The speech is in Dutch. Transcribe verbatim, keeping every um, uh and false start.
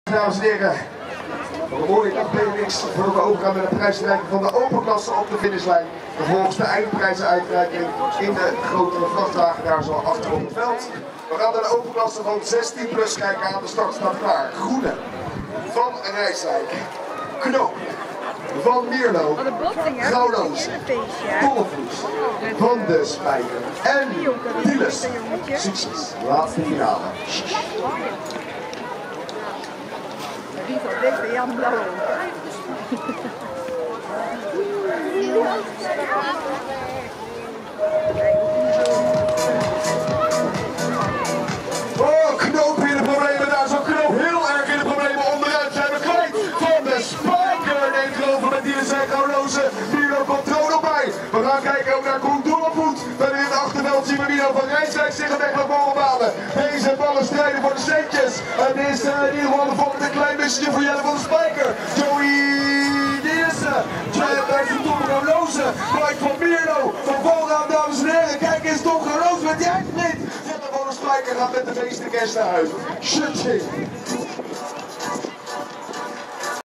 Dames en heren, een mooie dag B M X voordat we overgaan met de prijsreiking van de open klasse op de finishlijn. Vervolgens de eindprijzenuitreiking in de grotere vrachtwagen daar zo achter op het veld. We gaan naar de open klasse van zestien plus kijken aan. De start staat klaar. Groene van Rijswijk, Knoop van Mierlo, Gouwloos, Tollevoets van de Spijker en Dieles. Succes, laatste finale. Rico, dit ben Jan Blauw. Oh, Knoop in de problemen daar. Zo Knoop heel erg in de problemen. Onderuit zijn we kwijt van de Spijker. Neemt geloven met Dieles en Gouwloze. Mierlo controle op bij. We gaan kijken ook naar Koen Dollevoet. Dan in het achterveld zien we Mierlo van Rijswijk zich een weg naar boven balen. Deze ballen strijden voor de centjes. Het is uh, in ieder geval de volgende een klein missetje voor Jelle van de Spijker. Joey Diessen. Jelle bij zijn Tom Gouwloze. Mike van Mierlo. Van vooraan, dames en heren. Kijk eens, Tom Gouwloze met die eindrit. Jelle van de Spijker gaat met de meeste kerst naar huis. Shit, shit.